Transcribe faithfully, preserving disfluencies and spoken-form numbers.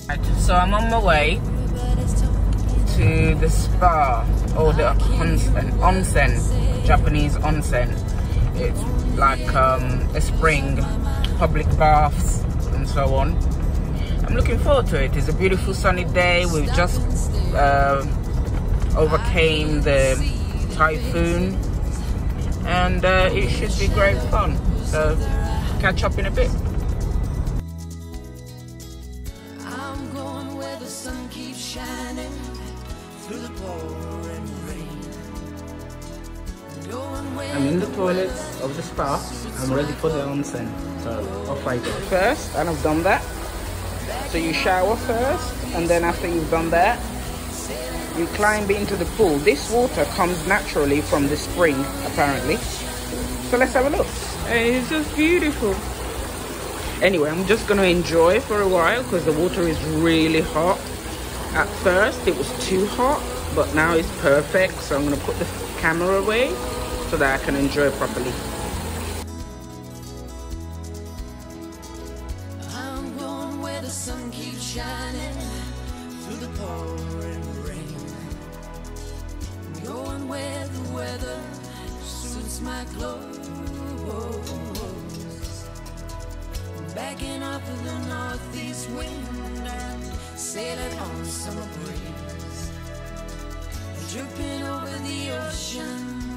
Right, so I'm on my way to the spa, or the onsen, onsen, Japanese onsen. It's like um, a spring, public baths and so on. I'm looking forward to it. It's a beautiful sunny day. We've just uh, overcame the typhoon, and uh, it should be great fun. So catch up in a bit. I'm going where the sun keeps shining through the pouring rain. Going where I'm in the toilets of the spa. I'm ready for the onsen. So off I go. First, and I've done that. So you shower first, and then after you've done that, you climb into the pool. This water comes naturally from the spring, apparently. So let's have a look. It's just beautiful. Anyway, I'm just going to enjoy for a while because the water is really hot. At first, it was too hot, but now it's perfect. So I'm going to put the camera away so that I can enjoy properly. I'm going where the sun keeps shining through the pouring rain. Going where the weather suits my clothes. Backing up in the northeast wind and sailing on summer breeze. Dripping over the ocean.